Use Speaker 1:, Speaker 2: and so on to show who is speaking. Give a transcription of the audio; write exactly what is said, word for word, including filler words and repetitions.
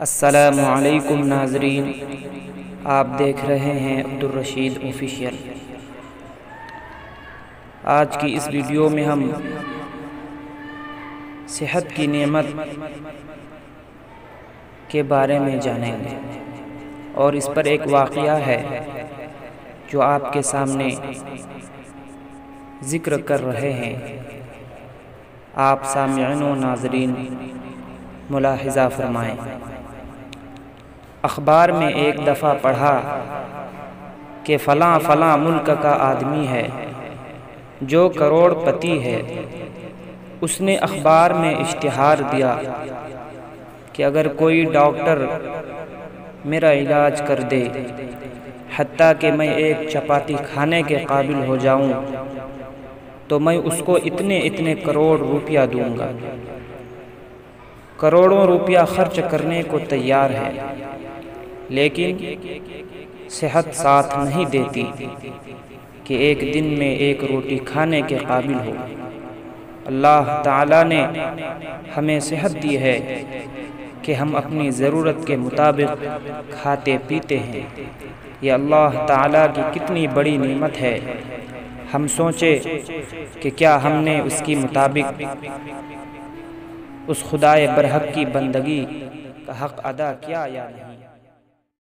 Speaker 1: السلام علیکم ناظرین، آپ دیکھ رہے ہیں عبدالرشید آفیشیل۔ آج کی اس ویڈیو میں ہم صحت کی نعمت کے بارے میں جانیں گے اور اس پر ایک واقعہ ہے جو آپ کے سامنے ذکر کر رہے ہیں۔ آپ سامعین و ناظرین ملاحظہ فرمائیں۔ اخبار میں ایک دفعہ پڑھا کہ فلاں فلاں ملک کا آدمی ہے جو کروڑ پتی ہے۔ اس نے اخبار میں اشتہار دیا کہ اگر کوئی ڈاکٹر میرا علاج کر دے، حتیٰ کہ میں ایک چپاتی کھانے کے قابل ہو جاؤں، تو میں اس کو اتنے اتنے کروڑ روپیہ دوں گا۔ کروڑوں روپیہ خرچ کرنے کو تیار ہے، لیکن صحت ساتھ نہیں دیتی کہ ایک دن میں ایک روٹی کھانے کے قابل ہو۔ اللہ تعالیٰ نے ہمیں صحت دی ہے کہ ہم اپنی ضرورت کے مطابق کھاتے پیتے ہیں۔ یہ اللہ تعالیٰ کی کتنی بڑی نعمت ہے۔ ہم سوچیں کہ کیا ہم نے اس کی مطابق اس خدائے برحق کی بندگی کا حق ادا کیا یا نہیں۔